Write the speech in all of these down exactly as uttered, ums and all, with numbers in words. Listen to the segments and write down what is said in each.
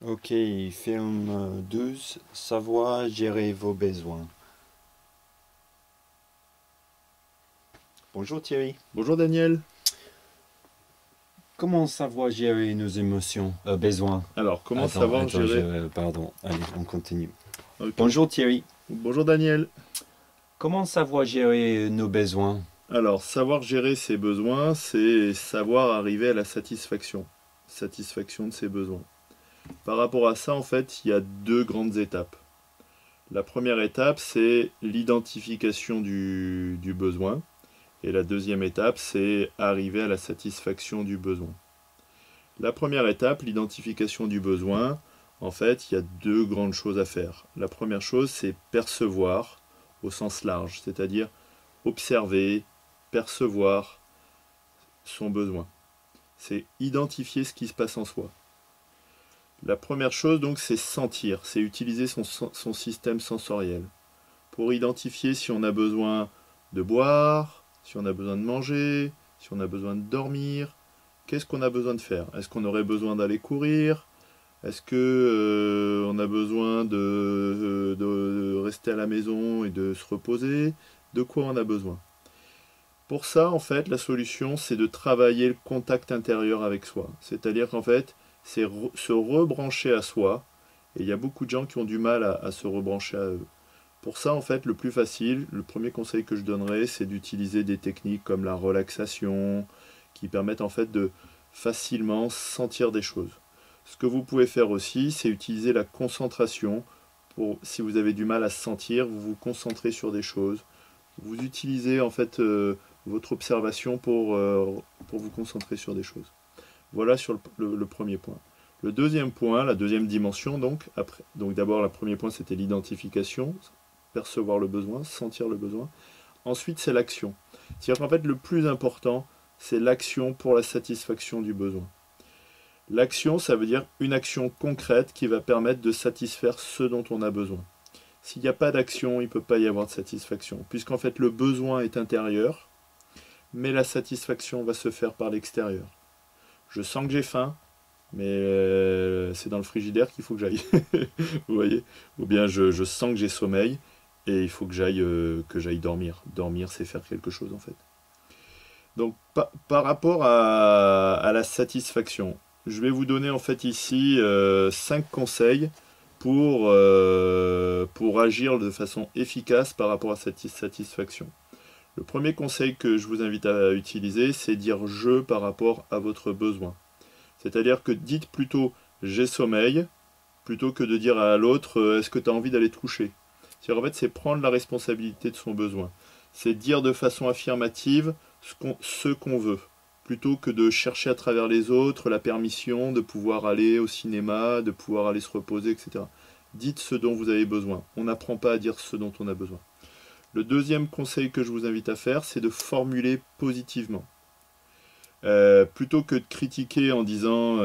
Ok, film euh, douze, savoir gérer vos besoins. Bonjour Thierry. Bonjour Daniel. Comment savoir gérer nos émotions, euh, besoins? Alors, comment Attends, savoir attends, gérer... je, pardon. Allez, on continue. Ok. Bonjour Thierry. Bonjour Daniel. Comment savoir gérer nos besoins? Alors, savoir gérer ses besoins, c'est savoir arriver à la satisfaction. Satisfaction de ses besoins. Par rapport à ça, en fait, il y a deux grandes étapes. La première étape, c'est l'identification du, du besoin. Et la deuxième étape, c'est arriver à la satisfaction du besoin. La première étape, l'identification du besoin, en fait, il y a deux grandes choses à faire. La première chose, c'est percevoir au sens large, c'est-à-dire observer, percevoir son besoin. C'est identifier ce qui se passe en soi. La première chose, donc, c'est sentir, c'est utiliser son, son système sensoriel pour identifier si on a besoin de boire, si on a besoin de manger, si on a besoin de dormir. Qu'est-ce qu'on a besoin de faire? Est-ce qu'on aurait besoin d'aller courir? Est-ce que euh, on a besoin de, de rester à la maison et de se reposer? De quoi on a besoin? Pour ça, en fait, la solution, c'est de travailler le contact intérieur avec soi. C'est-à-dire qu'en fait, c'est re se rebrancher à soi. Et il y a beaucoup de gens qui ont du mal à, à se rebrancher à eux. Pour ça, en fait, le plus facile, le premier conseil que je donnerais, c'est d'utiliser des techniques comme la relaxation, qui permettent en fait de facilement sentir des choses. Ce que vous pouvez faire aussi, c'est utiliser la concentration. Pour, si vous avez du mal à sentir, vous vous concentrez sur des choses. Vous utilisez en fait euh, votre observation pour, euh, pour vous concentrer sur des choses. Voilà sur le, le, le premier point. Le deuxième point, la deuxième dimension, donc, après, donc d'abord, le premier point, c'était l'identification, percevoir le besoin, sentir le besoin. Ensuite, c'est l'action. C'est-à-dire qu'en fait, le plus important, c'est l'action pour la satisfaction du besoin. L'action, ça veut dire une action concrète qui va permettre de satisfaire ce dont on a besoin. S'il n'y a pas d'action, il ne peut pas y avoir de satisfaction, puisqu'en fait, le besoin est intérieur, mais la satisfaction va se faire par l'extérieur. Je sens que j'ai faim, mais euh, c'est dans le frigidaire qu'il faut que j'aille. Vous voyez? Ou bien je, je sens que j'ai sommeil et il faut que j'aille euh, que j'aille dormir. Dormir, c'est faire quelque chose en fait. Donc pa- par rapport à, à la satisfaction, je vais vous donner en fait ici euh, cinq conseils pour, euh, pour agir de façon efficace par rapport à cette satisfaction. Le premier conseil que je vous invite à utiliser, c'est dire je par rapport à votre besoin. C'est-à-dire que dites plutôt j'ai sommeil plutôt que de dire à l'autre euh, est-ce que tu as envie d'aller te coucher. C'est-à-dire en fait c'est prendre la responsabilité de son besoin. C'est dire de façon affirmative ce qu'on ce qu'on veut plutôt que de chercher à travers les autres la permission de pouvoir aller au cinéma, de pouvoir aller se reposer, et cetera. Dites ce dont vous avez besoin. On n'apprend pas à dire ce dont on a besoin. Le deuxième conseil que je vous invite à faire, c'est de formuler positivement. Euh, plutôt que de critiquer en disant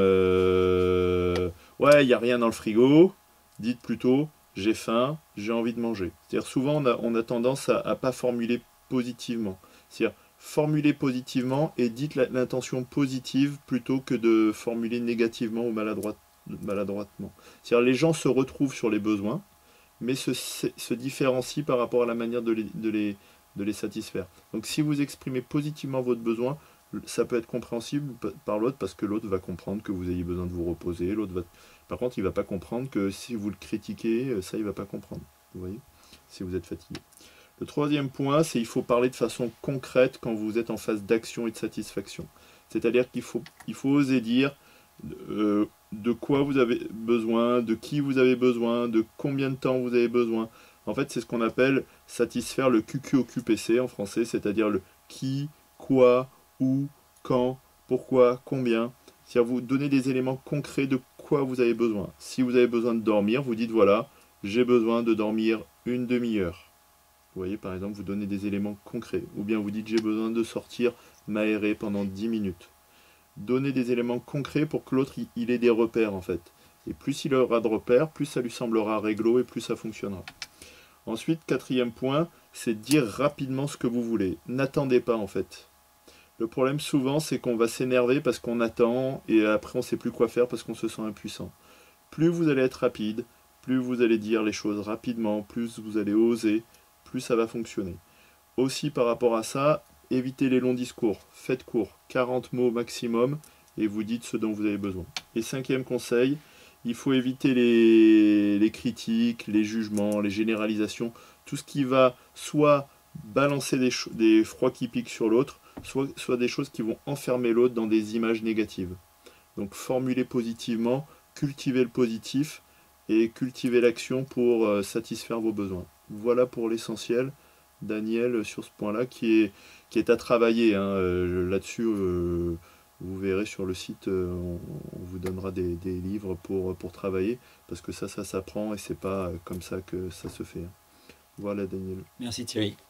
euh, ouais, il n'y a rien dans le frigo, dites plutôt j'ai faim, j'ai envie de manger. C'est-à-dire souvent on a, on a tendance à ne pas formuler positivement. C'est-à-dire formuler positivement et dites l'intention positive plutôt que de formuler négativement ou maladroit, maladroitement. C'est-à-dire les gens se retrouvent sur les besoins, mais se, se différencient par rapport à la manière de les, de les, de les satisfaire. Donc si vous exprimez positivement votre besoin, ça peut être compréhensible par l'autre parce que l'autre va comprendre que vous ayez besoin de vous reposer. L'autre va... Par contre, il ne va pas comprendre que si vous le critiquez, ça, il ne va pas comprendre. Vous voyez? Si vous êtes fatigué. Le troisième point, c'est qu'il faut parler de façon concrète quand vous êtes en phase d'action et de satisfaction. C'est-à-dire qu'il faut, il faut oser dire euh, de quoi vous avez besoin, de qui vous avez besoin, de combien de temps vous avez besoin. En fait, c'est ce qu'on appelle satisfaire le Q Q O Q P C en français, c'est-à-dire le qui, quoi, où, quand, pourquoi, combien. C'est-à-dire vous donner des éléments concrets de quoi vous avez besoin. Si vous avez besoin de dormir, vous dites voilà, j'ai besoin de dormir une demi-heure. Vous voyez, par exemple, vous donnez des éléments concrets. Ou bien vous dites j'ai besoin de sortir m'aérer pendant dix minutes. Donnez des éléments concrets pour que l'autre il ait des repères en fait. Et plus il aura de repères, plus ça lui semblera réglo et plus ça fonctionnera. Ensuite, quatrième point, c'est dire rapidement ce que vous voulez. N'attendez pas en fait. Le problème souvent c'est qu'on va s'énerver parce qu'on attend et après on ne sait plus quoi faire parce qu'on se sent impuissant. Plus vous allez être rapide, plus vous allez dire les choses rapidement, plus vous allez oser, plus ça va fonctionner. Aussi par rapport à ça, évitez les longs discours, faites court, quarante mots maximum, et vous dites ce dont vous avez besoin. Et cinquième conseil, il faut éviter les, les critiques, les jugements, les généralisations, tout ce qui va soit balancer des, des froids qui piquent sur l'autre, soit, soit des choses qui vont enfermer l'autre dans des images négatives. Donc formulez positivement, cultivez le positif et cultivez l'action pour euh, satisfaire vos besoins. Voilà pour l'essentiel, Daniel, sur ce point-là, qui est, qui est à travailler. Hein. Euh, Là-dessus, euh, vous verrez sur le site, euh, on, on vous donnera des, des livres pour, pour travailler, parce que ça, ça s'apprend et c'est pas comme ça que ça se fait. Hein. Voilà, Daniel. Merci Thierry.